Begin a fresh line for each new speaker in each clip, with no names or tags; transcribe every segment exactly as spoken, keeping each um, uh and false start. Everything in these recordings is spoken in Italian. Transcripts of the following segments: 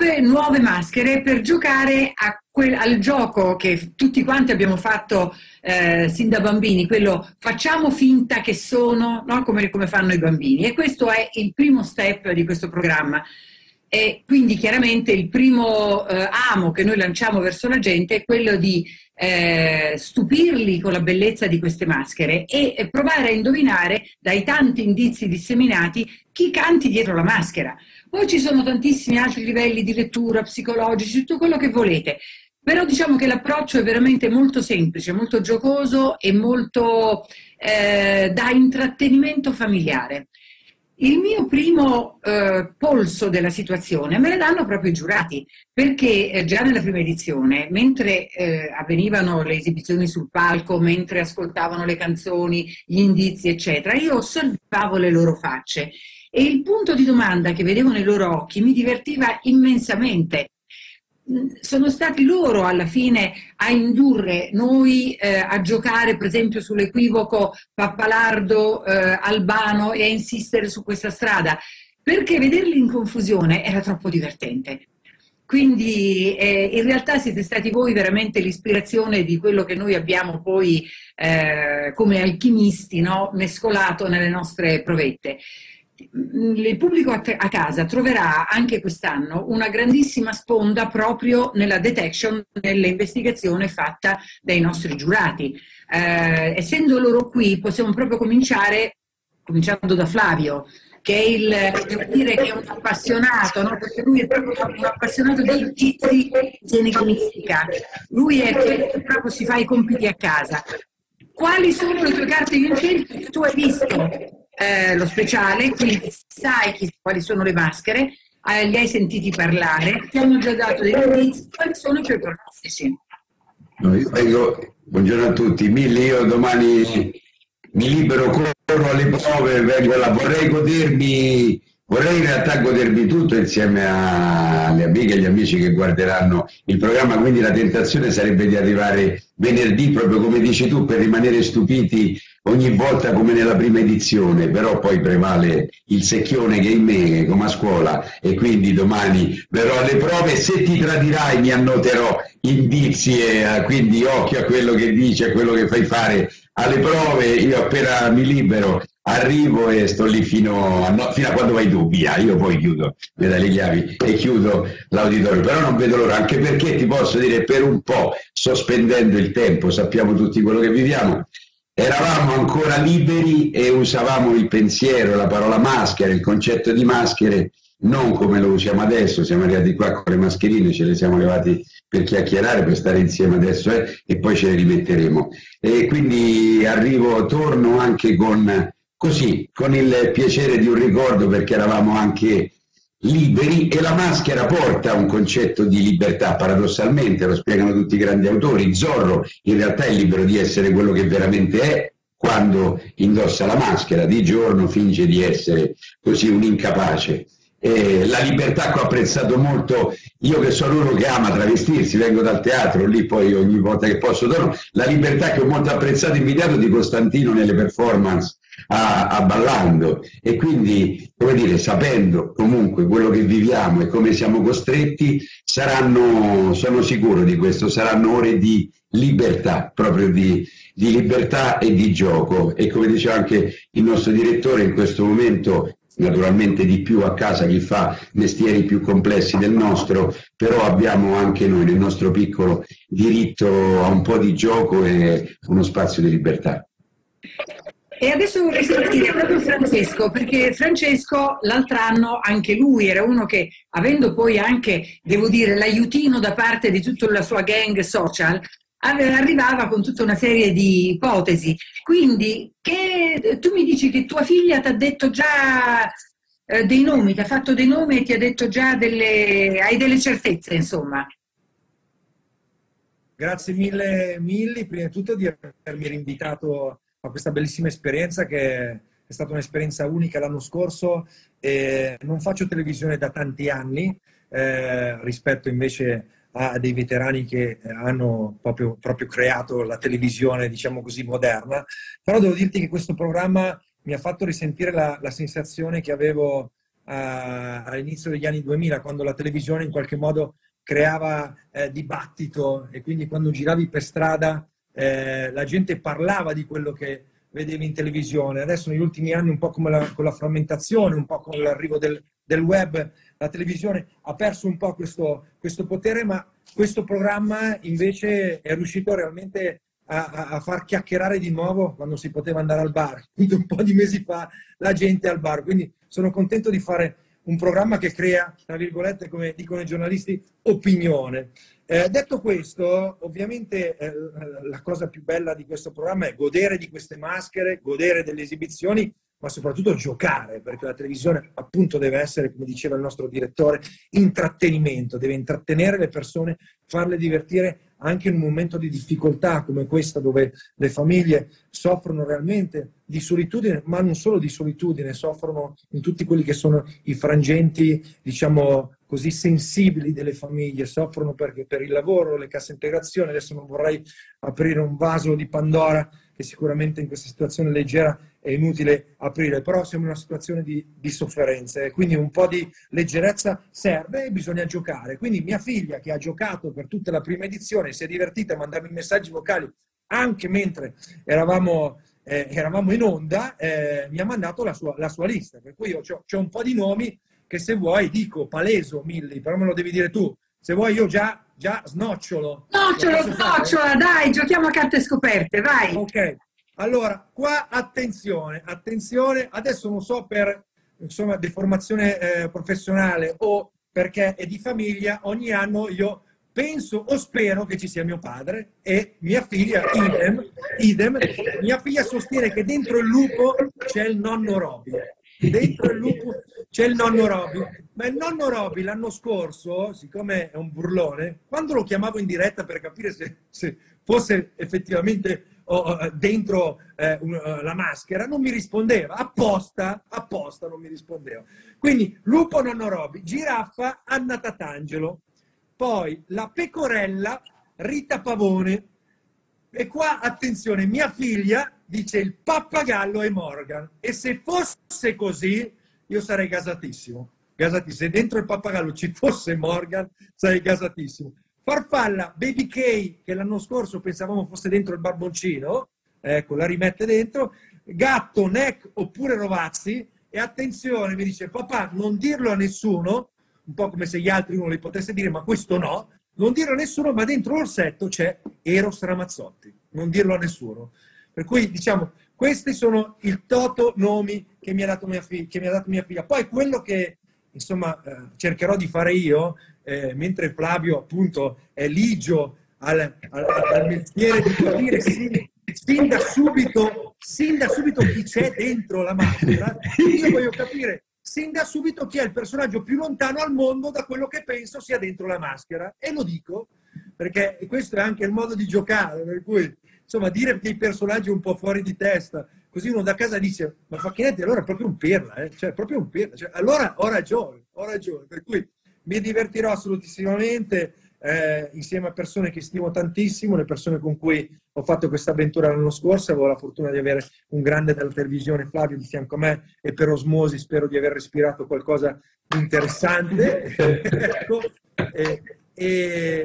nuove, nuove maschere per giocare a quel, al gioco che tutti quanti abbiamo fatto eh, sin da bambini, quello facciamo finta che sono, no? come, come fanno i bambini. E questo è il primo step di questo programma. E quindi chiaramente il primo eh, amo che noi lanciamo verso la gente è quello di eh, stupirli con la bellezza di queste maschere e, e provare a indovinare dai tanti indizi disseminati chi canti dietro la maschera. Poi ci sono tantissimi altri livelli di lettura, psicologici, tutto quello che volete, però diciamo che l'approccio è veramente molto semplice, molto giocoso e molto eh, da intrattenimento familiare. Il mio primo eh, polso della situazione me la danno proprio i giurati, perché eh, già nella prima edizione, mentre eh, avvenivano le esibizioni sul palco, mentre ascoltavano le canzoni, gli indizi, eccetera, io osservavo le loro facce e il punto di domanda che vedevo nei loro occhi mi divertiva immensamente. Sono stati loro alla fine a indurre noi eh, a giocare per esempio sull'equivoco Pappalardo, eh, Albano e a insistere su questa strada, perché vederli in confusione era troppo divertente. Quindi eh, in realtà siete stati voi veramente l'ispirazione di quello che noi abbiamo poi eh, come alchimisti, no? Mescolato nelle nostre provette. Il pubblico a casa troverà anche quest'anno una grandissima sponda proprio nella detection, nell'investigazione fatta dai nostri giurati. Eh, essendo loro qui possiamo proprio cominciare, cominciando da Flavio, che è il, devo dire che è un appassionato, no? Perché lui è proprio un appassionato di indizi di enigmistica. Lui è quello che proprio si fa i compiti a casa. Quali sono le tue carte vincenti? Tu hai visto Eh, lo speciale, quindi sai chi, quali sono le maschere, eh, li hai sentiti parlare, ti hanno già dato dei indizi, quali sono i tuoi pronostici?
No, io vengo, buongiorno a tutti, Milli, io domani mi libero, corro alle prove, vengo là, vorrei godermi, vorrei in realtà godermi tutto insieme alle amiche e agli amici che guarderanno il programma, quindi la tentazione sarebbe di arrivare venerdì, proprio come dici tu, per rimanere stupiti ogni volta come nella prima edizione, però poi prevale il secchione che è in me, come a scuola, e quindi domani verrò alle prove. Se ti tradirai mi annoterò indizi, e quindi occhio a quello che dici, a quello che fai fare alle prove. Io appena mi libero arrivo e sto lì fino a, no, fino a quando vai tu, via, io poi chiudo, mi dai le chiavi e chiudo l'auditorio, però non vedo l'ora, anche perché ti posso dire, per un po', sospendendo il tempo, sappiamo tutti quello che viviamo, eravamo ancora liberi e usavamo il pensiero, la parola maschera, il concetto di maschere, non come lo usiamo adesso. Siamo arrivati qua con le mascherine, ce le siamo levati per chiacchierare, per stare insieme adesso eh, e poi ce le rimetteremo. E quindi arrivo, torno anche con, così, con il piacere di un ricordo, perché eravamo anche liberi e la maschera porta un concetto di libertà, paradossalmente, lo spiegano tutti i grandi autori. Zorro in realtà è libero di essere quello che veramente è quando indossa la maschera, di giorno finge di essere così un incapace. Eh, la libertà che ho apprezzato molto, io che sono uno che ama travestirsi, vengo dal teatro, lì poi ogni volta che posso torno, la libertà che ho molto apprezzato e invidiato di Costantino nelle performance a, a Ballando, e quindi, come dire, sapendo comunque quello che viviamo e come siamo costretti, saranno, sono sicuro di questo, saranno ore di libertà, proprio di, di libertà e di gioco. E come diceva anche il nostro direttore, in questo momento naturalmente di più a casa chi fa mestieri più complessi del nostro, però abbiamo anche noi nel nostro piccolo diritto a un po' di gioco e uno spazio di libertà.
E adesso vorrei sentire proprio Francesco, perché Francesco l'altro anno anche lui era uno che, avendo poi anche, devo dire, l'aiutino da parte di tutta la sua gang social, arrivava con tutta una serie di ipotesi. Quindi che, tu mi dici che tua figlia ti ha detto già eh, dei nomi, ti ha fatto dei nomi e ti ha detto già delle, hai delle certezze, insomma.
Grazie mille Milli, prima di tutto di avermi rinvitato a questa bellissima esperienza, che è stata un'esperienza unica l'anno scorso. E non faccio televisione da tanti anni eh, rispetto invece a dei veterani che hanno proprio, proprio creato la televisione, diciamo così, moderna. Però devo dirti che questo programma mi ha fatto risentire la, la sensazione che avevo all'inizio degli anni duemila, quando la televisione in qualche modo creava eh, dibattito, e quindi quando giravi per strada eh, la gente parlava di quello che vedevi in televisione. Adesso negli ultimi anni, un po' come la, con la frammentazione, un po' con l'arrivo del, del web, la televisione ha perso un po' questo, questo potere, ma questo programma invece è riuscito realmente a, a far chiacchierare di nuovo quando si poteva andare al bar. Un po' di mesi fa la gente al bar, quindi sono contento di fare un programma che crea, tra virgolette, come dicono i giornalisti, opinione. Eh, detto questo, ovviamente eh, la cosa più bella di questo programma è godere di queste maschere, godere delle esibizioni, ma soprattutto giocare, perché la televisione appunto deve essere, come diceva il nostro direttore, intrattenimento, deve intrattenere le persone, farle divertire anche in un momento di difficoltà come questa, dove le famiglie soffrono realmente di solitudine, ma non solo di solitudine, soffrono in tutti quelli che sono i frangenti, diciamo così, sensibili delle famiglie, soffrono perché per il lavoro, le casse integrazione. Adesso non vorrei aprire un vaso di Pandora, che sicuramente in questa situazione leggera è inutile aprire, però siamo in una situazione di, di sofferenza, e quindi un po' di leggerezza serve e bisogna giocare. Quindi mia figlia, che ha giocato per tutta la prima edizione, si è divertita a mandarmi messaggi vocali anche mentre eravamo, eh, eravamo in onda, eh, mi ha mandato la sua, la sua lista, per cui io ho un po' di nomi che, se vuoi, dico paleso, Milly, però me lo devi dire tu. Se vuoi io già, già snocciolo.
Snocciolo, snocciola, dai, giochiamo a carte scoperte, vai.
Ok, allora, qua attenzione, attenzione, adesso non so per, insomma, deformazione eh, professionale o perché è di famiglia, ogni anno io penso o spero che ci sia mio padre, e mia figlia, idem, idem, mia figlia sostiene che dentro il lupo c'è il nonno Roby. Dentro il lupo c'è il nonno Roby, ma il nonno Roby l'anno scorso, siccome è un burlone, quando lo chiamavo in diretta per capire se, se fosse effettivamente oh, dentro eh, un, uh, la maschera, non mi rispondeva, apposta, apposta non mi rispondeva. Quindi lupo, nonno Roby, giraffa, Anna Tatangelo, poi la pecorella, Rita Pavone, e qua attenzione, mia figlia dice il pappagallo e Morgan, e se fosse così io sarei gasatissimo, gasatissimo. Se dentro il pappagallo ci fosse Morgan sarei gasatissimo. Farfalla, Baby K, che l'anno scorso pensavamo fosse dentro il barboncino, ecco, la rimette dentro. Gatto, Neck oppure Rovazzi, e attenzione, mi dice papà, non dirlo a nessuno, un po' come se gli altri uno li potesse dire, ma questo no, non dirlo a nessuno, ma dentro l'orsetto c'è Eros Ramazzotti, non dirlo a nessuno. Per cui, diciamo, questi sono il toto nomi che mi ha dato mia figlia, che mi ha dato mia figlia. Poi quello che, insomma, eh, cercherò di fare io, eh, mentre Flavio appunto è ligio al, al, al mestiere di capire sin, sin da subito, sin da subito chi c'è dentro la maschera, io voglio capire sin da subito chi è il personaggio più lontano al mondo da quello che penso sia dentro la maschera, e lo dico perché questo è anche il modo di giocare, per cui insomma dire dei personaggi un po' fuori di testa, così uno da casa dice ma Facchinetti allora è proprio un pirla, eh? Cioè proprio un pirla, cioè, allora ho ragione, ho ragione, per cui mi divertirò assolutissimamente eh, insieme a persone che stimo tantissimo, le persone con cui ho fatto questa avventura l'anno scorso. Avevo la fortuna di avere un grande della televisione, Flavio, di fianco a me, e per osmosi spero di aver respirato qualcosa di interessante. Ecco, e, e,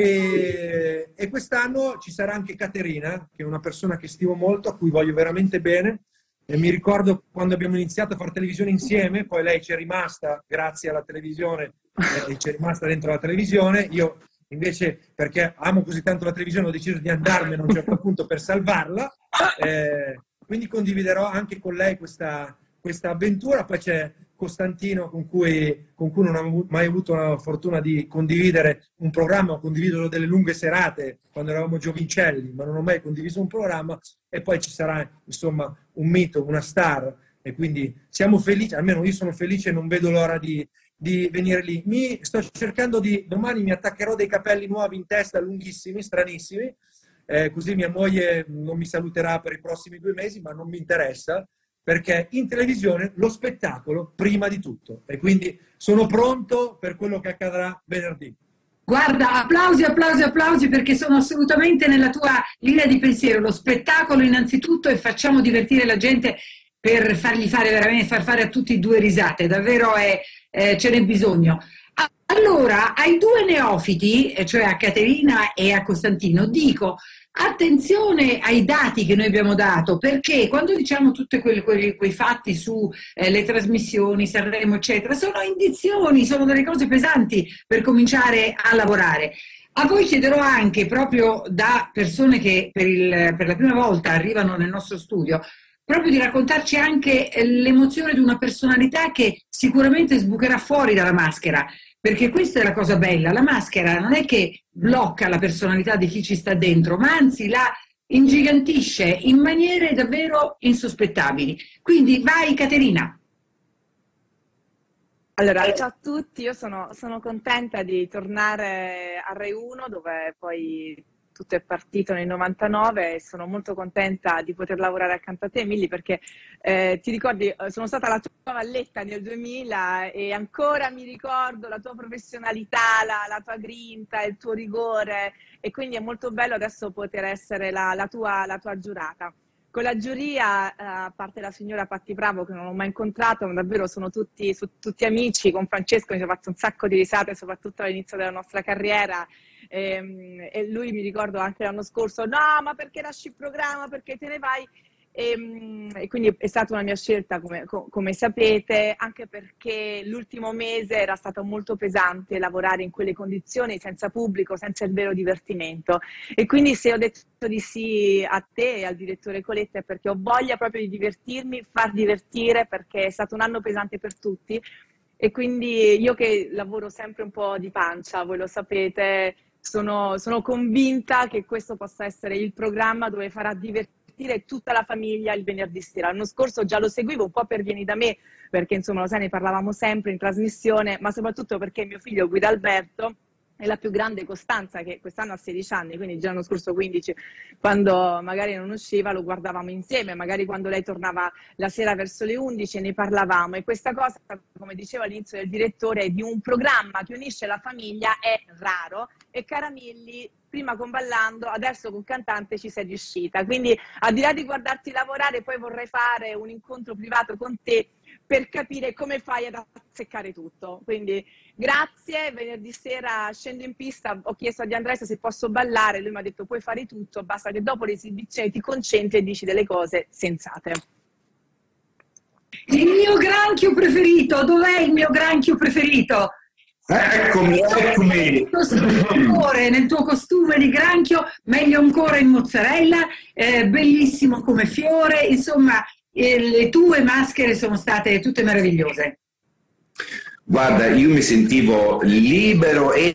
e, e quest'anno ci sarà anche Caterina, che è una persona che stimo molto, a cui voglio veramente bene. E mi ricordo quando abbiamo iniziato a fare televisione insieme, poi lei ci è rimasta grazie alla televisione, e ci è rimasta dentro la televisione. Io invece, perché amo così tanto la televisione, ho deciso di andarmene a un certo punto per salvarla, eh, quindi condividerò anche con lei questa, questa avventura. Poi c'è Costantino, con cui, con cui non ho mai avuto la fortuna di condividere un programma, ho condiviso delle lunghe serate quando eravamo giovincelli, ma non ho mai condiviso un programma. E poi ci sarà, insomma, un mito, una star, e quindi siamo felici, almeno io sono felice e non vedo l'ora di, di venire lì. Mi sto cercando di, domani mi attaccherò dei capelli nuovi in testa, lunghissimi, stranissimi, eh, così mia moglie non mi saluterà per i prossimi due mesi, ma non mi interessa, perché in televisione lo spettacolo prima di tutto, e quindi sono pronto per quello che accadrà venerdì.
Guarda, applausi, applausi, applausi, perché sono assolutamente nella tua linea di pensiero. Lo spettacolo innanzitutto, e facciamo divertire la gente. per fargli fare veramente, far fare a tutti e due risate, davvero è, eh, ce n'è bisogno. Allora, ai due neofiti, cioè a Caterina e a Costantino, dico attenzione ai dati che noi abbiamo dato, perché quando diciamo tutti quei, quei, quei fatti su eh, le trasmissioni, Sanremo, eccetera, sono indizioni, sono delle cose pesanti per cominciare a lavorare. A voi chiederò anche, proprio da persone che per, il, per la prima volta arrivano nel nostro studio, proprio di raccontarci anche l'emozione di una personalità che sicuramente sbucherà fuori dalla maschera. Perché questa è la cosa bella, la maschera non è che blocca la personalità di chi ci sta dentro, ma anzi la ingigantisce in maniere davvero insospettabili. Quindi vai Caterina.
Allora, ciao a tutti, io sono, sono contenta di tornare a Rai uno, dove poi tutto è partito nel novantanove, e sono molto contenta di poter lavorare accanto a te, Milly, perché eh, ti ricordi, sono stata la tua valletta nel duemila e ancora mi ricordo la tua professionalità, la, la tua grinta, il tuo rigore, e quindi è molto bello adesso poter essere la, la, tua, la tua giurata. Con la giuria, a parte la signora Patti Bravo, che non ho mai incontrato, ma davvero sono tutti, su, tutti amici. Con Francesco mi sono fatto un sacco di risate, soprattutto all'inizio della nostra carriera, e, e lui, mi ricordo anche l'anno scorso, no, ma perché lasci il programma, perché te ne vai? E, e quindi è stata una mia scelta, come, come sapete, anche perché l'ultimo mese era stato molto pesante lavorare in quelle condizioni, senza pubblico, senza il vero divertimento, e quindi se ho detto di sì a te e al direttore Coletta è perché ho voglia proprio di divertirmi, far divertire, perché è stato un anno pesante per tutti, e quindi io, che lavoro sempre un po' di pancia, voi lo sapete, sono, sono convinta che questo possa essere il programma dove farà divertire tutta la famiglia il venerdì sera. L'anno scorso già lo seguivo un po' per Vieni da me, perché insomma lo sai, ne parlavamo sempre in trasmissione, ma soprattutto perché mio figlio Guido Alberto è la più grande Costanza, che quest'anno ha sedici anni, quindi già l'anno scorso quindici, quando magari non usciva lo guardavamo insieme, magari quando lei tornava la sera verso le undici ne parlavamo, e questa cosa, come diceva all'inizio del direttore, di un programma che unisce la famiglia è raro, e cara Milly, prima con Ballando, adesso con Cantante ci sei riuscita, quindi al di là di guardarti lavorare, poi vorrei fare un incontro privato con te per capire come fai ad azzeccare tutto. Quindi grazie, venerdì sera scendo in pista, ho chiesto a Di Andrea se posso ballare, lui mi ha detto puoi fare tutto, basta che dopo l'esibizione ti concentri e dici delle cose sensate.
Il mio granchio preferito, dov'è il mio granchio preferito?
Eccomi, eccomi.
Nel tuo costume di granchio, meglio ancora in mozzarella, eh, bellissimo come fiore, insomma eh, le tue maschere sono state tutte meravigliose.
Guarda, io mi sentivo libero e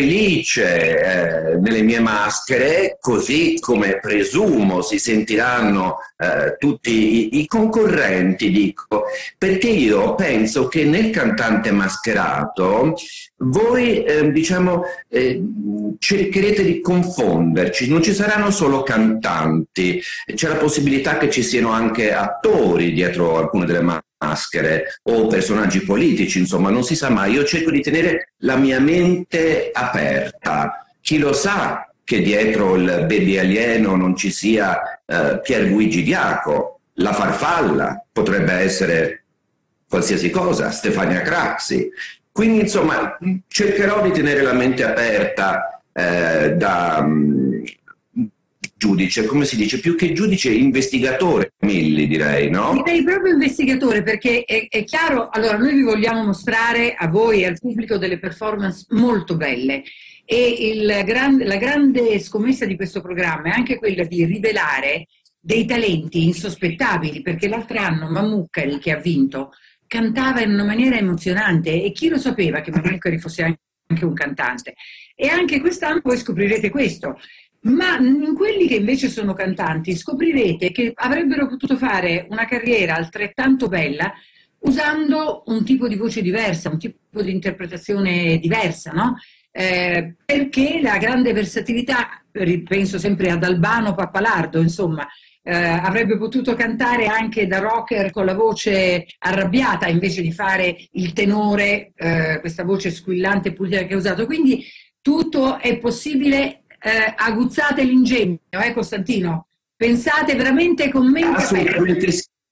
felice eh, nelle mie maschere, così come presumo si sentiranno eh, tutti i, i concorrenti, dico, perché io penso che nel Cantante mascherato voi eh, diciamo eh, cercherete di confonderci, non ci saranno solo cantanti, c'è la possibilità che ci siano anche attori dietro alcune delle maschere, maschere o personaggi politici, insomma non si sa mai. Io cerco di tenere la mia mente aperta, chi lo sa che dietro il baby alieno non ci sia eh, Pierluigi Diaco, la farfalla, potrebbe essere qualsiasi cosa, Stefania Craxi, quindi insomma cercherò di tenere la mente aperta eh, da um, giudice, come si dice, più che giudice, investigatore, Milly, direi, no?
Direi proprio investigatore, perché è, è chiaro, allora noi vi vogliamo mostrare a voi e al pubblico delle performance molto belle, e il gran, la grande scommessa di questo programma è anche quella di rivelare dei talenti insospettabili, perché l'altro anno Mammucari, che ha vinto, cantava in una maniera emozionante, e chi lo sapeva che Mammucari fosse anche un cantante, e anche quest'anno voi scoprirete questo. Ma in quelli che invece sono cantanti scoprirete che avrebbero potuto fare una carriera altrettanto bella usando un tipo di voce diversa, un tipo di interpretazione diversa, no? Eh, perché la grande versatilità, penso sempre ad Albano Pappalardo, insomma, eh, avrebbe potuto cantare anche da rocker con la voce arrabbiata invece di fare il tenore, eh, questa voce squillante e pulita che ha usato. Quindi tutto è possibile. Eh, aguzzate l'ingegno, eh Costantino, pensate veramente con mente
assolutamente
aperta.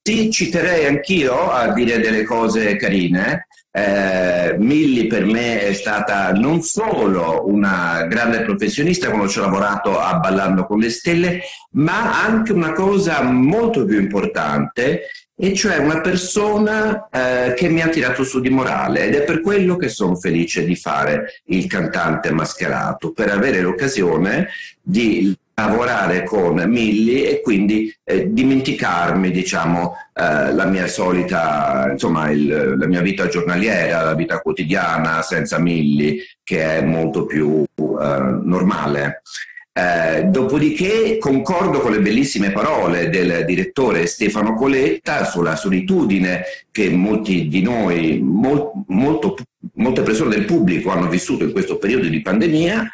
sì, ci terrei anch'io a dire delle cose carine. Eh, Milly per me è stata non solo una grande professionista quando ci ho lavorato a Ballando con le Stelle, ma anche una cosa molto più importante, e cioè una persona eh, che mi ha tirato su di morale, ed è per quello che sono felice di fare il cantante mascherato, per avere l'occasione di lavorare con Milly e quindi eh, dimenticarmi, diciamo, eh, la mia solita, insomma, il, la mia vita giornaliera, la vita quotidiana senza Milly, che è molto più eh, normale. Eh, dopodiché concordo con le bellissime parole del direttore Stefano Coletta sulla solitudine che molti di noi, mol, molto, molte persone del pubblico hanno vissuto in questo periodo di pandemia,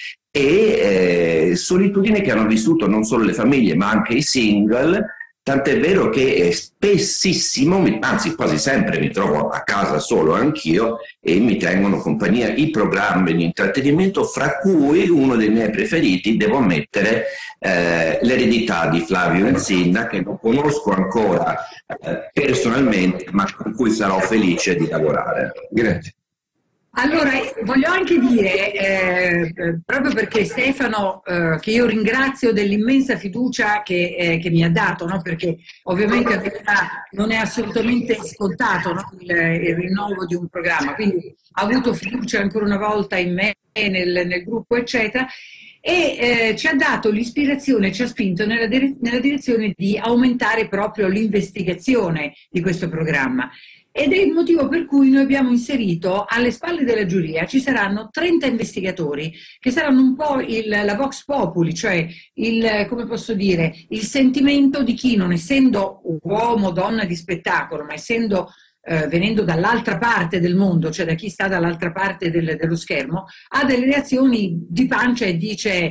e eh, solitudine che hanno vissuto non solo le famiglie ma anche i single, tant'è vero che spessissimo, anzi quasi sempre, mi trovo a casa solo anch'io e mi tengono compagnia i programmi di intrattenimento, fra cui uno dei miei preferiti, devo ammettere, eh, L'eredità di Flavio Insinna, che non conosco ancora eh, personalmente, ma con cui sarò felice di lavorare.
Grazie.
Allora, voglio anche dire, eh, proprio perché Stefano, eh, che io ringrazio dell'immensa fiducia che, eh, che mi ha dato, no? Perché ovviamente in realtà non è assolutamente scontato, no? il, il rinnovo di un programma, quindi ha avuto fiducia ancora una volta in me, nel, nel gruppo, eccetera, e eh, ci ha dato l'ispirazione, ci ha spinto nella, dire- nella direzione di aumentare proprio l'investigazione di questo programma. Ed è il motivo per cui noi abbiamo inserito alle spalle della giuria ci saranno trenta investigatori che saranno un po' il, la vox populi, cioè il, come posso dire, il sentimento di chi, non essendo uomo, donna di spettacolo, ma essendo eh, venendo dall'altra parte del mondo, cioè da chi sta dall'altra parte del, dello schermo, ha delle reazioni di pancia e dice,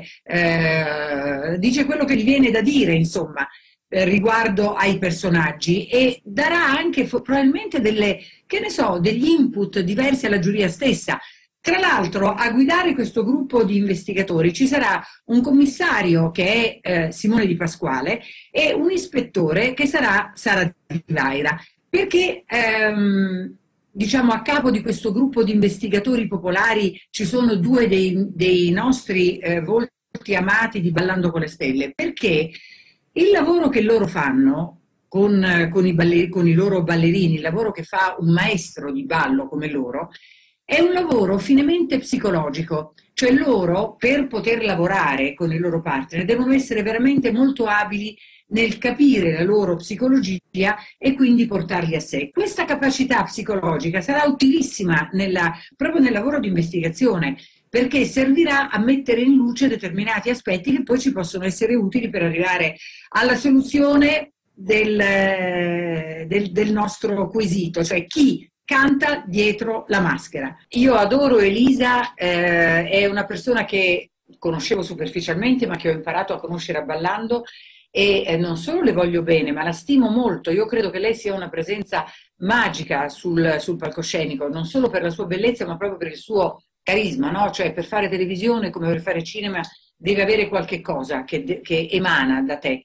eh, dice quello che gli viene da dire, insomma, riguardo ai personaggi, e darà anche probabilmente delle, che ne so, degli input diversi alla giuria stessa. Tra l'altro, a guidare questo gruppo di investigatori ci sarà un commissario che è eh, Simone Di Pasquale e un ispettore che sarà Sara Di Vaira, perché ehm, diciamo a capo di questo gruppo di investigatori popolari ci sono due dei, dei nostri eh, volti amati di Ballando con le Stelle, perché il lavoro che loro fanno con, con, i balleri, con i loro ballerini, il lavoro che fa un maestro di ballo come loro, è un lavoro finemente psicologico, cioè loro per poter lavorare con i loro partner devono essere veramente molto abili nel capire la loro psicologia e quindi portarli a sé. Questa capacità psicologica sarà utilissima nella, proprio nel lavoro di investigazione, perché servirà a mettere in luce determinati aspetti che poi ci possono essere utili per arrivare alla soluzione del, del, del nostro quesito, cioè chi canta dietro la maschera. Io adoro Elisa, eh, è una persona che conoscevo superficialmente ma che ho imparato a conoscere a Ballando, e eh, non solo le voglio bene ma la stimo molto. Io credo che lei sia una presenza magica sul, sul palcoscenico, non solo per la sua bellezza ma proprio per il suo carisma, no? Cioè per fare televisione come per fare cinema deve avere qualche cosa che, che emana da te.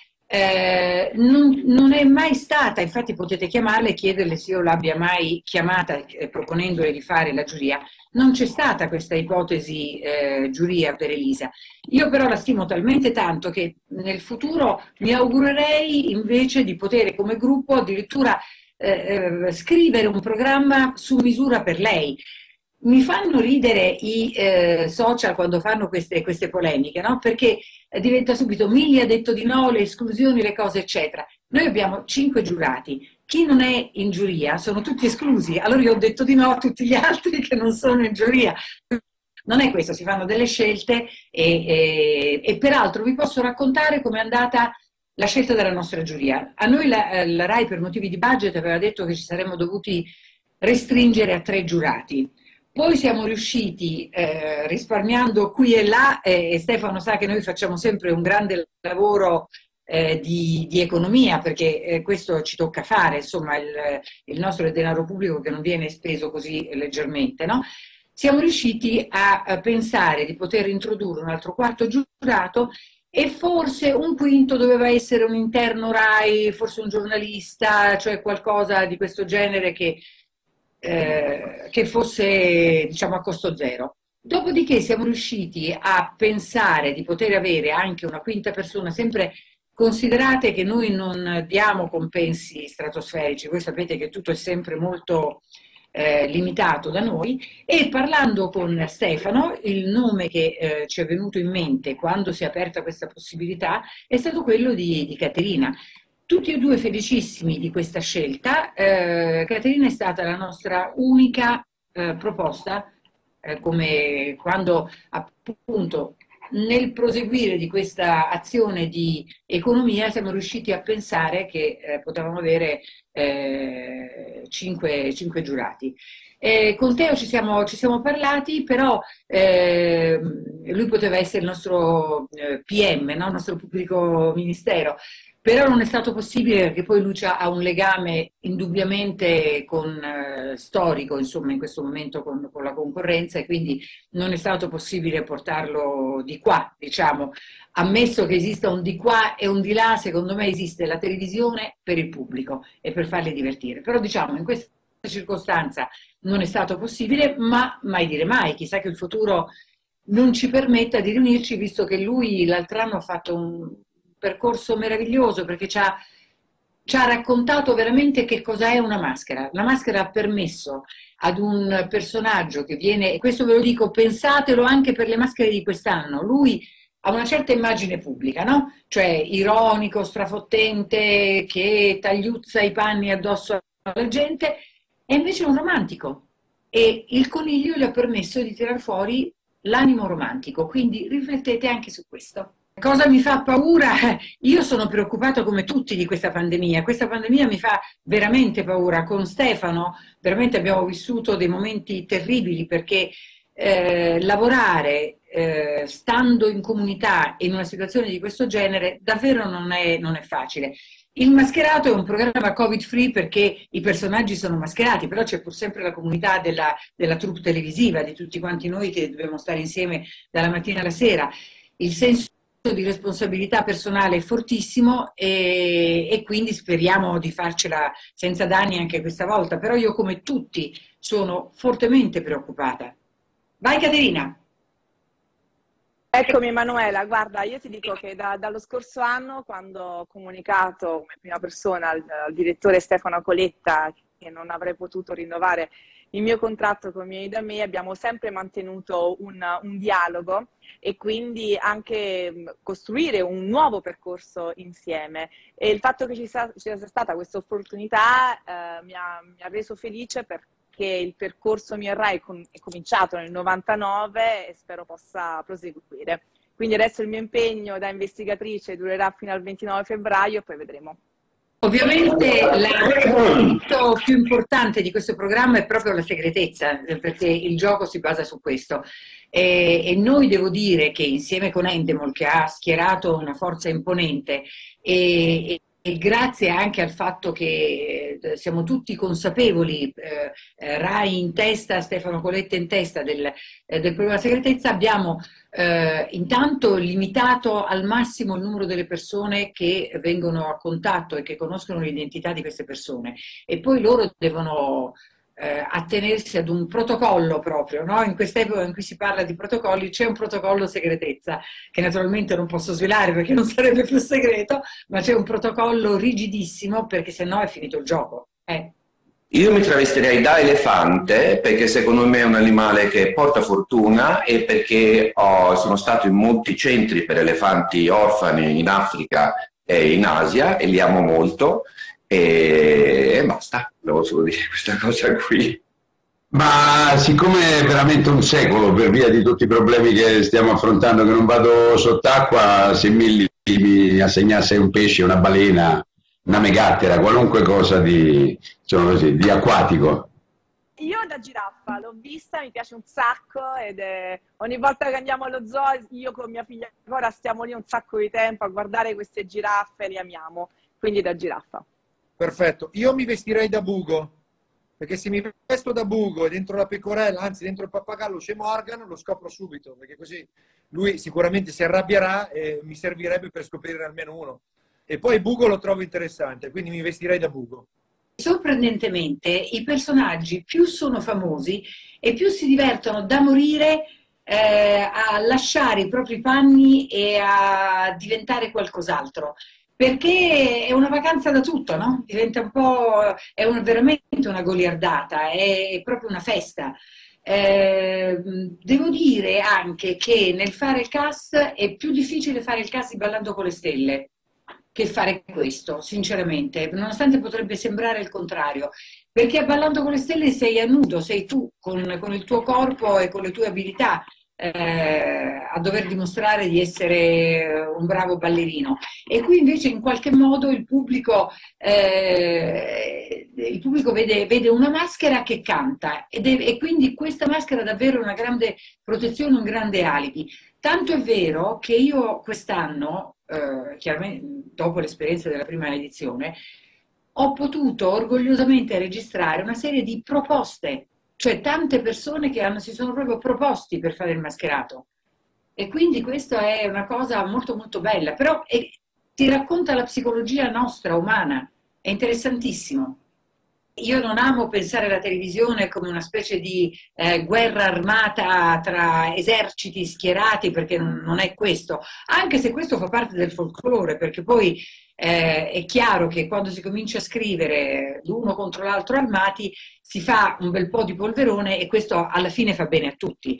Eh, non, non è mai stata, infatti potete chiamarla e chiederle se io l'abbia mai chiamata eh, proponendole di fare la giuria, non c'è stata questa ipotesi eh, giuria per Elisa. Io però la stimo talmente tanto che nel futuro mi augurerei invece di poter come gruppo addirittura eh, eh, scrivere un programma su misura per lei. Mi fanno ridere i eh, social quando fanno queste, queste polemiche, no? Perché diventa subito Milly ha detto di no, le esclusioni, le cose eccetera. Noi abbiamo cinque giurati, chi non è in giuria sono tutti esclusi, allora io ho detto di no a tutti gli altri che non sono in giuria. Non è questo, si fanno delle scelte e, e, e peraltro vi posso raccontare com'è andata la scelta della nostra giuria. A noi la, la RAI per motivi di budget aveva detto che ci saremmo dovuti restringere a tre giurati. Poi siamo riusciti, eh, risparmiando qui e là, eh, e Stefano sa che noi facciamo sempre un grande lavoro eh, di, di economia, perché eh, questo ci tocca fare, insomma il, il nostro è denaro pubblico che non viene speso così leggermente, no? Siamo riusciti a, a pensare di poter introdurre un altro quarto giurato e forse un quinto doveva essere un interno Rai, forse un giornalista, cioè qualcosa di questo genere che, eh, che fosse, diciamo, a costo zero. Dopodiché siamo riusciti a pensare di poter avere anche una quinta persona, sempre considerate che noi non diamo compensi stratosferici, voi sapete che tutto è sempre molto eh, limitato da noi, e parlando con Stefano il nome che eh, ci è venuto in mente quando si è aperta questa possibilità è stato quello di, di Caterina. Tutti e due felicissimi di questa scelta. eh, Caterina è stata la nostra unica eh, proposta, eh, come quando appunto nel proseguire di questa azione di economia siamo riusciti a pensare che eh, potevamo avere eh, cinque, cinque giurati. Eh, con Teo ci siamo, ci siamo parlati, però eh, lui poteva essere il nostro eh, P M, no? Il nostro pubblico ministero. Però non è stato possibile perché poi lui ha un legame indubbiamente con, eh, storico, insomma, in questo momento con, con la concorrenza, e quindi non è stato possibile portarlo di qua, diciamo. Ammesso che esista un di qua e un di là, secondo me esiste la televisione per il pubblico e per farli divertire. Però diciamo, in questa circostanza non è stato possibile, ma mai dire mai, chissà che il futuro non ci permetta di riunirci, visto che lui l'altro anno ha fatto un percorso meraviglioso, perché ci ha, ci ha raccontato veramente che cosa è una maschera. La maschera ha permesso ad un personaggio che viene, e questo ve lo dico, pensatelo anche per le maschere di quest'anno, lui ha una certa immagine pubblica, no? Cioè ironico, strafottente, che tagliuzza i panni addosso alla gente, è invece un romantico, e il coniglio gli ha permesso di tirar fuori l'animo romantico, quindi riflettete anche su questo. Cosa mi fa paura? Io sono preoccupato come tutti di questa pandemia. Questa pandemia mi fa veramente paura. Con Stefano veramente abbiamo vissuto dei momenti terribili, perché eh, lavorare eh, stando in comunità in una situazione di questo genere davvero non è, non è facile. Il mascherato è un programma covid free perché i personaggi sono mascherati, però c'è pur sempre la comunità della, della troupe televisiva, di tutti quanti noi che dobbiamo stare insieme dalla mattina alla sera. Il senso di responsabilità personale è fortissimo, e, e quindi speriamo di farcela senza danni anche questa volta, però io come tutti sono fortemente preoccupata. Vai Caterina!
Eccomi Emanuela, guarda, io ti dico che da, dallo scorso anno, quando ho comunicato come prima persona al, al direttore Stefano Coletta che non avrei potuto rinnovare il mio contratto con Miei da me, abbiamo sempre mantenuto un, un dialogo, e quindi anche costruire un nuovo percorso insieme. E il fatto che ci sia, ci sia stata questa opportunità eh, mi, ha, mi ha reso felice, perché il percorso mio Rai è cominciato nel novantanove e spero possa proseguire. Quindi adesso il mio impegno da investigatrice durerà fino al ventinove febbraio e poi vedremo.
Ovviamente l'aspetto più importante di questo programma è proprio la segretezza, perché il gioco si basa su questo. E, e noi devo dire che insieme con Endemol, che ha schierato una forza imponente, e, e E grazie anche al fatto che siamo tutti consapevoli, eh, Rai in testa, Stefano Coletta in testa del, eh, del problema segretezza, abbiamo eh, intanto limitato al massimo il numero delle persone che vengono a contatto e che conoscono l'identità di queste persone, e poi loro devono eh, attenersi ad un protocollo proprio, no? In quest'epoca in cui si parla di protocolli c'è un protocollo segretezza che naturalmente non posso svelare perché non sarebbe più segreto, ma c'è un protocollo rigidissimo, perché sennò è finito il gioco. Eh.
Io mi travestirei da elefante, perché secondo me è un animale che porta fortuna, e perché ho, sono stato in molti centri per elefanti orfani in Africa e in Asia e li amo molto. E basta, devo solo dire questa cosa qui.
Ma siccome è veramente un secolo, per via di tutti i problemi che stiamo affrontando, che non vado sott'acqua, se Milli mi assegnasse un pesce, una balena, una megattera, qualunque cosa di, insomma così, di acquatico.
Io da giraffa l'ho vista, mi piace un sacco, ed è, ogni volta che andiamo allo zoo, io con mia figlia ancora stiamo lì un sacco di tempo a guardare queste giraffe, le amiamo, quindi da giraffa.
Perfetto, io mi vestirei da bugo. Perché se mi vesto da Bugo dentro la pecorella, anzi dentro il pappagallo c'è Morgan, lo scopro subito, perché così lui sicuramente si arrabbierà e mi servirebbe per scoprire almeno uno. E poi Bugo lo trovo interessante, quindi mi vestirei da Bugo.
Sorprendentemente i personaggi più sono famosi e più si divertono da morire eh, a lasciare i propri panni e a diventare qualcos'altro. Perché è una vacanza da tutto, no? Diventa un po', è un, veramente una goliardata, è proprio una festa. Eh, devo dire anche che nel fare il cast è più difficile fare il cast di Ballando con le Stelle che fare questo, sinceramente, nonostante potrebbe sembrare il contrario, perché a Ballando con le Stelle sei a nudo, sei tu con, con il tuo corpo e con le tue abilità eh, a dover dimostrare di essere un bravo ballerino. E qui invece in qualche modo il pubblico, eh, il pubblico vede, vede una maschera che canta ed è, e quindi questa maschera è davvero una grande protezione, un grande alibi. Tanto è vero che io quest'anno, eh, chiaramente dopo l'esperienza della prima edizione, ho potuto orgogliosamente registrare una serie di proposte, cioè tante persone che hanno, si sono proprio proposti per fare il mascherato. E quindi questa è una cosa molto molto bella, però è, ti racconta la psicologia nostra, umana, è interessantissimo. Io non amo pensare alla televisione come una specie di eh, guerra armata tra eserciti schierati, perché non, non è questo, anche se questo fa parte del folklore, perché poi eh, è chiaro che quando si comincia a scrivere l'uno contro l'altro armati si fa un bel po' di polverone e questo alla fine fa bene a tutti.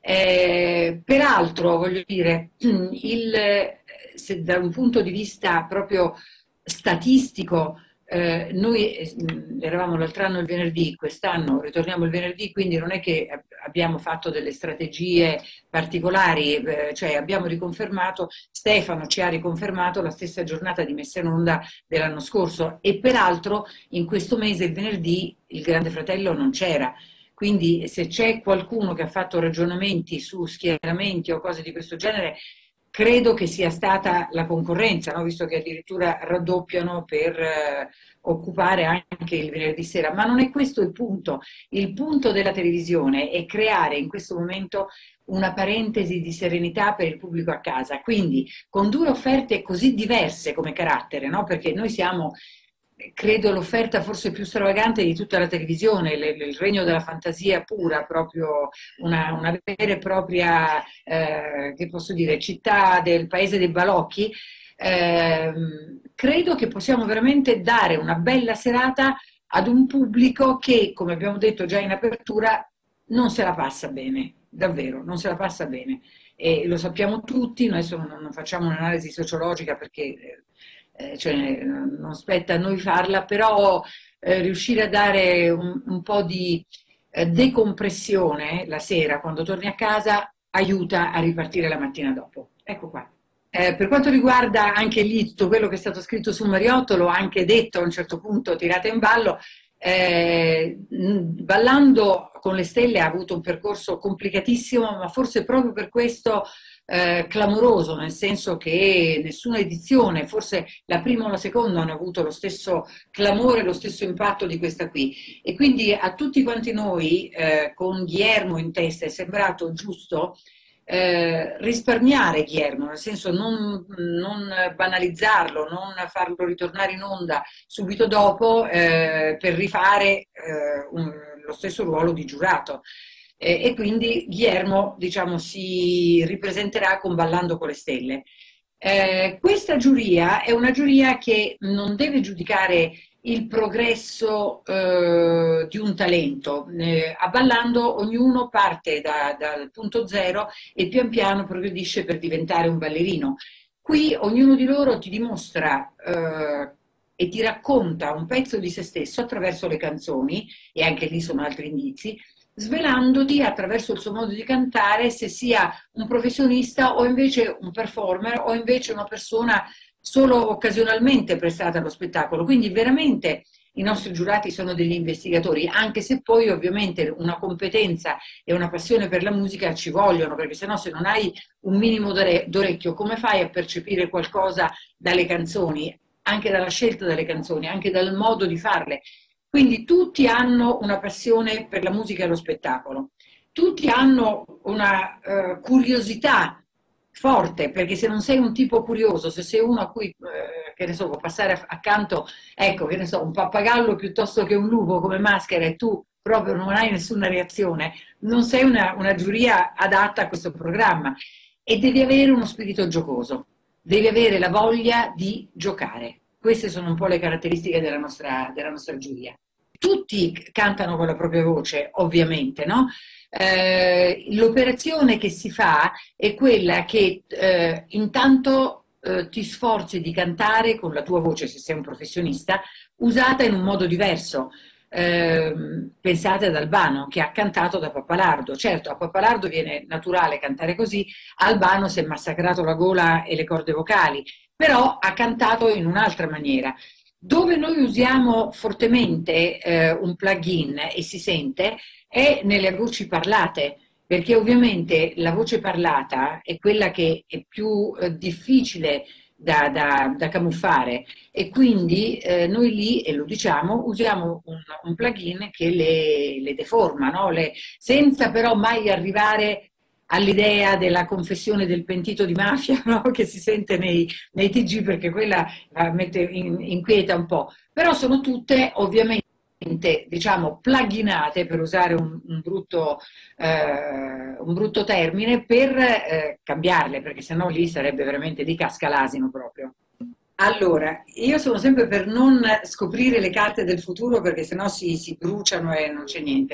Eh, peraltro, voglio dire, il, se da un punto di vista proprio statistico, Eh, noi eh, eravamo l'altro anno il venerdì, quest'anno ritorniamo il venerdì, quindi non è che abbiamo fatto delle strategie particolari, eh, cioè abbiamo riconfermato, Stefano ci ha riconfermato la stessa giornata di messa in onda dell'anno scorso e peraltro in questo mese il venerdì il Grande Fratello non c'era. Quindi se c'è qualcuno che ha fatto ragionamenti su schieramenti o cose di questo genere, credo che sia stata la concorrenza, no? Visto che addirittura raddoppiano per eh, occupare anche il venerdì sera, ma non è questo il punto. Il punto della televisione è creare in questo momento una parentesi di serenità per il pubblico a casa, quindi con due offerte così diverse come carattere, no? Perché noi siamo, credo, l'offerta forse più stravagante di tutta la televisione, il, il regno della fantasia pura, proprio una, una vera e propria, eh, che posso dire, città del paese dei balocchi. Eh, credo che possiamo veramente dare una bella serata ad un pubblico che, come abbiamo detto già in apertura, non se la passa bene, davvero, non se la passa bene. E lo sappiamo tutti, noi adesso non, non facciamo un'analisi sociologica perché Eh, cioè, non spetta a noi farla, però eh, riuscire a dare un, un po' di eh, decompressione la sera quando torni a casa aiuta a ripartire la mattina dopo. Ecco qua. Eh, per quanto riguarda anche lì tutto quello che è stato scritto su Mariotto, l'ho anche detto a un certo punto, tirata in ballo, eh, Ballando con le Stelle ha avuto un percorso complicatissimo, ma forse proprio per questo Eh, clamoroso, nel senso che nessuna edizione, forse la prima o la seconda, hanno avuto lo stesso clamore, lo stesso impatto di questa qui. E quindi a tutti quanti noi, eh, con Guillermo in testa, è sembrato giusto eh, risparmiare Guillermo, nel senso non, non banalizzarlo, non farlo ritornare in onda subito dopo eh, per rifare eh, un, lo stesso ruolo di giurato. E quindi Guillermo, diciamo, si ripresenterà con Ballando con le Stelle. Eh, questa giuria è una giuria che non deve giudicare il progresso eh, di un talento. Eh, a Ballando ognuno parte da, dal punto zero e pian piano progredisce per diventare un ballerino. Qui ognuno di loro ti dimostra eh, e ti racconta un pezzo di se stesso attraverso le canzoni, e anche lì sono altri indizi, svelandoti attraverso il suo modo di cantare se sia un professionista o invece un performer o invece una persona solo occasionalmente prestata allo spettacolo. Quindi veramente i nostri giurati sono degli investigatori, anche se poi ovviamente una competenza e una passione per la musica ci vogliono, perché sennò se non hai un minimo d'orecchio come fai a percepire qualcosa dalle canzoni, anche dalla scelta delle canzoni, anche dal modo di farle? Quindi tutti hanno una passione per la musica e lo spettacolo, tutti hanno una uh, curiosità forte, perché se non sei un tipo curioso, se sei uno a cui, eh, che ne so, può passare accanto, ecco, che ne so, un pappagallo piuttosto che un lupo come maschera e tu proprio non hai nessuna reazione, non sei una, una giuria adatta a questo programma. E devi avere uno spirito giocoso, devi avere la voglia di giocare. Queste sono un po' le caratteristiche della nostra, della nostra giuria. Tutti cantano con la propria voce, ovviamente, no? Eh, l'operazione che si fa è quella che eh, intanto eh, ti sforzi di cantare con la tua voce, se sei un professionista, usata in un modo diverso. Eh, pensate ad Albano che ha cantato da Pappalardo. Certo, a Pappalardo viene naturale cantare così, Albano si è massacrato la gola e le corde vocali, però ha cantato in un'altra maniera. Dove noi usiamo fortemente eh, un plugin e si sente è nelle voci parlate, perché ovviamente la voce parlata è quella che è più eh, difficile Da, da, da camuffare, e quindi eh, noi lì, e lo diciamo, usiamo un, un plugin che le, le deforma, no? le, senza però mai arrivare all'idea della confessione del pentito di mafia, no? Che si sente nei, nei T G, perché quella uh, mette in, inquieta un po', però sono tutte ovviamente diciamo pluginate, per usare un, un, brutto, eh, un brutto termine, per eh, cambiarle, perché sennò lì sarebbe veramente di casca l'asino proprio. Allora, io sono sempre per non scoprire le carte del futuro, perché sennò si, si bruciano e non c'è niente.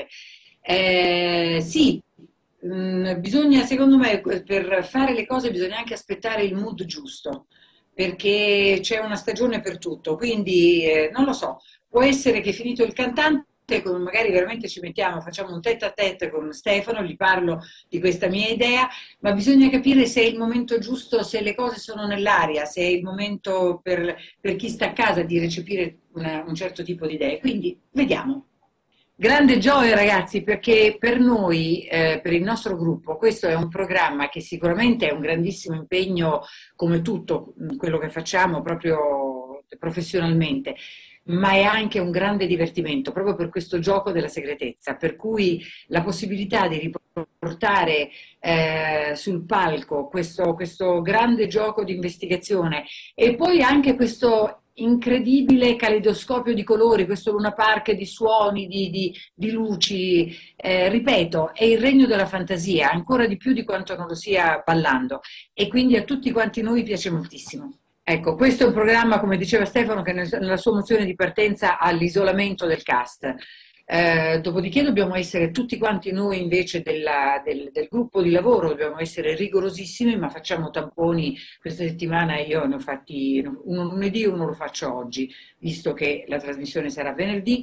Eh, sì, mh, bisogna, secondo me, per fare le cose bisogna anche aspettare il mood giusto, perché c'è una stagione per tutto, quindi eh, non lo so. Può essere che finito il cantante, magari veramente ci mettiamo, facciamo un tête à tête con Stefano, gli parlo di questa mia idea, ma bisogna capire se è il momento giusto, se le cose sono nell'aria, se è il momento per, per chi sta a casa di recepire una, un certo tipo di idee. Quindi vediamo. Grande gioia ragazzi, perché per noi, eh, per il nostro gruppo, questo è un programma che sicuramente è un grandissimo impegno, come tutto quello che facciamo proprio professionalmente, ma è anche un grande divertimento, proprio per questo gioco della segretezza, per cui la possibilità di riportare eh, sul palco questo, questo grande gioco di investigazione, e poi anche questo incredibile caleidoscopio di colori, questo Luna Park di suoni, di, di, di luci, eh, ripeto, è il regno della fantasia, ancora di più di quanto non lo sia ballando, e quindi a tutti quanti noi piace moltissimo. Ecco, questo è un programma, come diceva Stefano, che nella sua mozione di partenza ha l'isolamento del cast. Eh, dopodiché dobbiamo essere tutti quanti noi invece della, del, del gruppo di lavoro, dobbiamo essere rigorosissimi, ma facciamo tamponi. Questa settimana io ne ho fatti uno lunedì e uno lo faccio oggi, visto che la trasmissione sarà venerdì.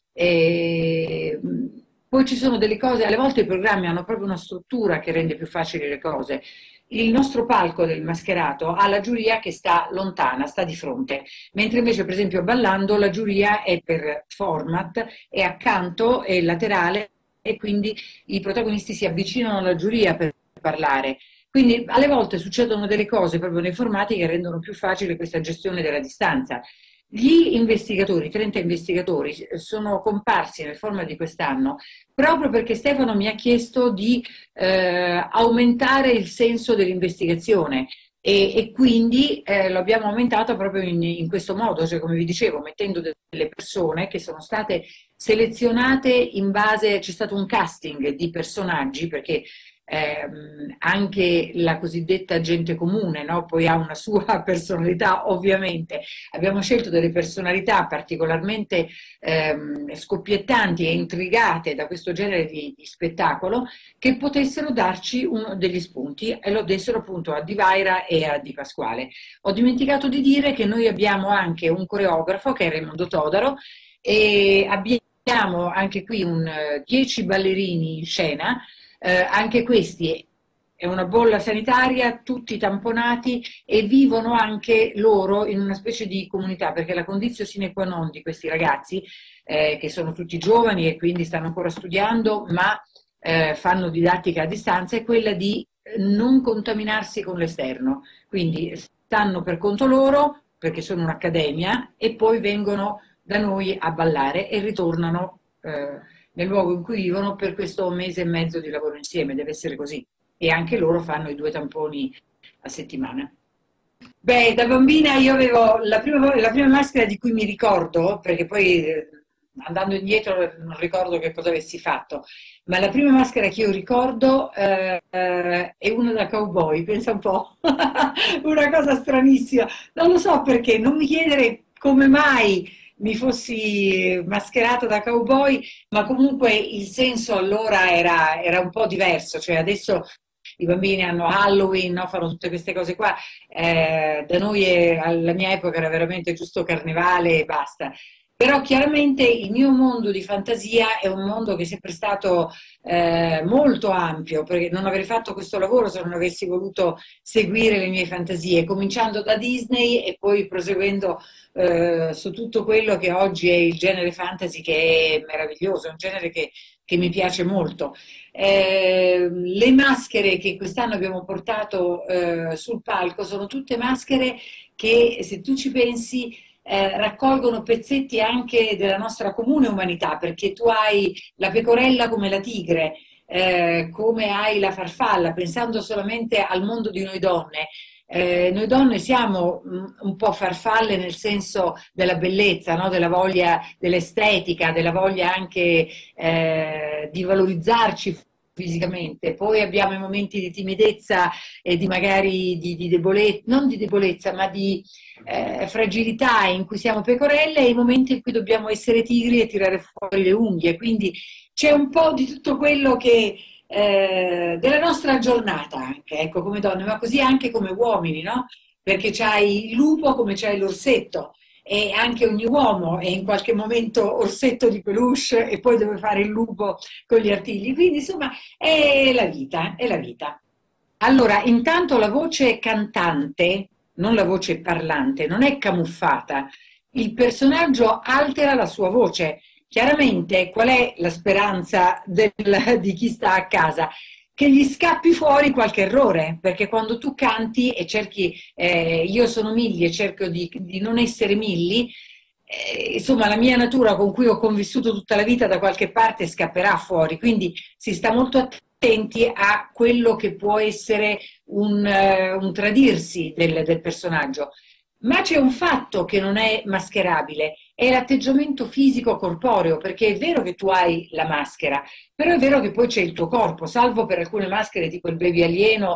E poi ci sono delle cose, alle volte i programmi hanno proprio una struttura che rende più facili le cose. Il nostro palco del mascherato ha la giuria che sta lontana, sta di fronte, mentre invece per esempio ballando la giuria è per format, è accanto, è laterale, e quindi i protagonisti si avvicinano alla giuria per parlare. Quindi alle volte succedono delle cose proprio nei formati che rendono più facile questa gestione della distanza. Gli investigatori, trenta investigatori, sono comparsi nel format di quest'anno proprio perché Stefano mi ha chiesto di eh, aumentare il senso dell'investigazione, e, e quindi eh, lo abbiamo aumentato proprio in, in questo modo, cioè come vi dicevo, mettendo delle persone che sono state selezionate in base, c'è stato un casting di personaggi, perché Eh, anche la cosiddetta gente comune, no? Poi ha una sua personalità, ovviamente. Abbiamo scelto delle personalità particolarmente ehm, scoppiettanti e intrigate da questo genere di, di spettacolo, che potessero darci uno degli spunti, e lo dessero appunto a Divaira e a Di Pasquale. Ho dimenticato di dire che noi abbiamo anche un coreografo che è Raimondo Todaro, e abbiamo anche qui un dieci ballerini in scena. Eh, anche questi è una bolla sanitaria, tutti tamponati, e vivono anche loro in una specie di comunità, perché la condizione sine qua non di questi ragazzi, eh, che sono tutti giovani e quindi stanno ancora studiando, ma eh, fanno didattica a distanza, è quella di non contaminarsi con l'esterno. Quindi stanno per conto loro, perché sono un'accademia, e poi vengono da noi a ballare e ritornano eh, nel luogo in cui vivono per questo mese e mezzo di lavoro insieme, deve essere così. E anche loro fanno i due tamponi a settimana. Beh, da bambina io avevo la prima, la prima maschera di cui mi ricordo, perché poi eh, andando indietro non ricordo che cosa avessi fatto, ma la prima maschera che io ricordo eh, eh, è una da cowboy, pensa un po', una cosa stranissima, non lo so perché, non mi chiedere come mai mi fossi mascherata da cowboy, ma comunque il senso allora era, era un po' diverso, cioè adesso i bambini hanno Halloween, no? Fanno tutte queste cose qua, eh, da noi è, alla mia epoca era veramente giusto carnevale e basta. Però chiaramente il mio mondo di fantasia è un mondo che è sempre stato eh, molto ampio, perché non avrei fatto questo lavoro se non avessi voluto seguire le mie fantasie, cominciando da Disney e poi proseguendo eh, su tutto quello che oggi è il genere fantasy, che è meraviglioso, è un genere che, che mi piace molto. Eh, le maschere che quest'anno abbiamo portato eh, sul palco sono tutte maschere che, se tu ci pensi, Eh, raccolgono pezzetti anche della nostra comune umanità, perché tu hai la pecorella come la tigre, eh, come hai la farfalla, pensando solamente al mondo di noi donne. Eh, noi donne siamo mh, un po' farfalle nel senso della bellezza, no? Della voglia dell'estetica, della voglia anche eh, di valorizzarci fisicamente. Poi abbiamo i momenti di timidezza e di magari di, di debolezza, non di debolezza, ma di eh, fragilità in cui siamo pecorelle, e i momenti in cui dobbiamo essere tigri e tirare fuori le unghie. Quindi c'è un po' di tutto quello che eh, della nostra giornata anche, ecco, come donne, ma così anche come uomini, no? Perché c'hai il lupo come c'hai l'orsetto. E anche ogni uomo è in qualche momento orsetto di peluche e poi deve fare il lupo con gli artigli, quindi insomma è la vita, è la vita. Allora, intanto la voce cantante, non la voce parlante, non è camuffata, il personaggio altera la sua voce. Chiaramente qual è la speranza del, di chi sta a casa? Che gli scappi fuori qualche errore, perché quando tu canti e cerchi, eh, io sono Milli e cerco di, di non essere Milli, eh, insomma la mia natura con cui ho convissuto tutta la vita da qualche parte scapperà fuori, quindi si sta molto attenti a quello che può essere un, uh, un tradirsi del, del personaggio. Ma c'è un fatto che non è mascherabile, è l'atteggiamento fisico corporeo, perché è vero che tu hai la maschera, però è vero che poi c'è il tuo corpo, salvo per alcune maschere tipo il baby alieno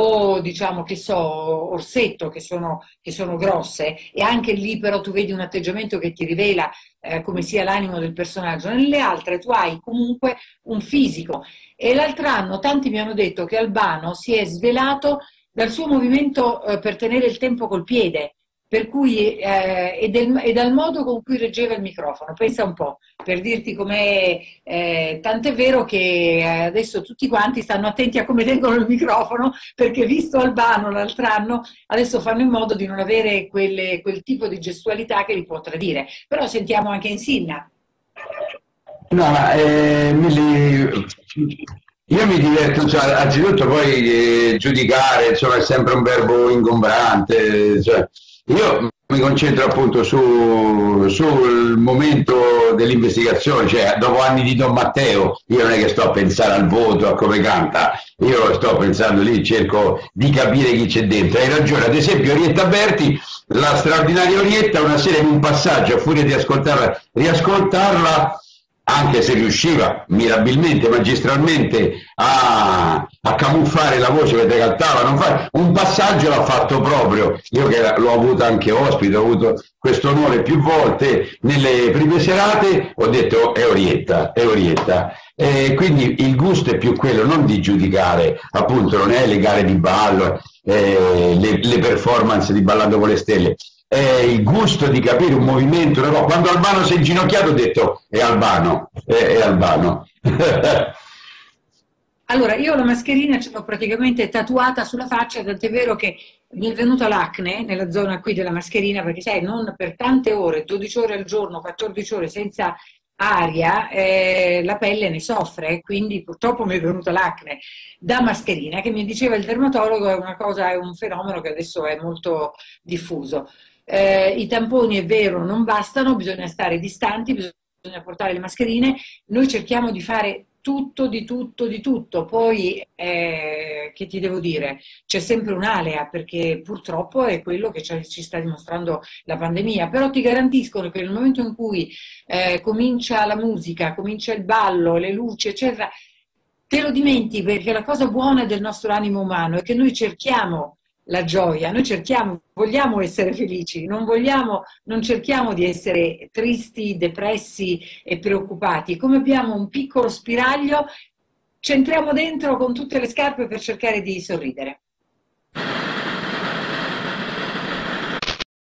o diciamo che so, orsetto, che sono, che sono grosse, e anche lì però tu vedi un atteggiamento che ti rivela eh, come sia l'animo del personaggio. Nelle altre tu hai comunque un fisico, e l'altro anno tanti mi hanno detto che Albano si è svelato dal suo movimento eh, per tenere il tempo col piede, per cui eh, e, del, e dal modo con cui reggeva il microfono, pensa un po', per dirti com'è, eh, tant'è vero che adesso tutti quanti stanno attenti a come tengono il microfono, perché visto Albano l'altro anno, adesso fanno in modo di non avere quelle, quel tipo di gestualità che li può tradire. Però sentiamo anche Insinna.
No, ma eh, Milli, io mi diverto, cioè, anzitutto poi eh, giudicare, insomma, è sempre un verbo ingombrante, cioè, io mi concentro appunto su, sul momento dell'investigazione, cioè dopo anni di Don Matteo, io non è che sto a pensare al voto, a come canta, io sto pensando lì, cerco di capire chi c'è dentro. Hai ragione, ad esempio Orietta Berti, la straordinaria Orietta, una sera in un passaggio, a furia di ascoltarla, riascoltarla, anche se riusciva mirabilmente, magistralmente a, a camuffare la voce mentre cantava, non fa, un passaggio l'ha fatto proprio, io che l'ho avuto anche ospite, ho avuto questo onore più volte nelle prime serate, ho detto è Orietta, è Orietta. E quindi il gusto è più quello, non di giudicare, appunto non è le gare di ballo, eh, le, le performance di Ballando con le Stelle, è il gusto di capire un movimento. No? Quando Albano si è inginocchiato ho detto è Albano, è, è Albano.
Allora, io la mascherina ce l'ho praticamente tatuata sulla faccia, tant'è vero che mi è venuta l'acne nella zona qui della mascherina, perché sai, non per tante ore, dodici ore al giorno, quattordici ore senza aria, eh, la pelle ne soffre, quindi purtroppo mi è venuta l'acne da mascherina, che mi diceva il dermatologo è una cosa, è un fenomeno che adesso è molto diffuso. eh, i tamponi è vero non bastano, bisogna stare distanti, bisogna portare le mascherine, noi cerchiamo di fare tutto, di tutto, di tutto, poi eh, che ti devo dire, c'è sempre un'alea perché purtroppo è quello che ci sta dimostrando la pandemia, però ti garantiscono che nel momento in cui eh, comincia la musica, comincia il ballo, le luci eccetera, te lo dimentichi, perché la cosa buona del nostro animo umano è che noi cerchiamo la gioia, noi cerchiamo, vogliamo essere felici, non vogliamo, non cerchiamo di essere tristi, depressi e preoccupati. Come abbiamo un piccolo spiraglio, ci entriamo dentro con tutte le scarpe per cercare di sorridere.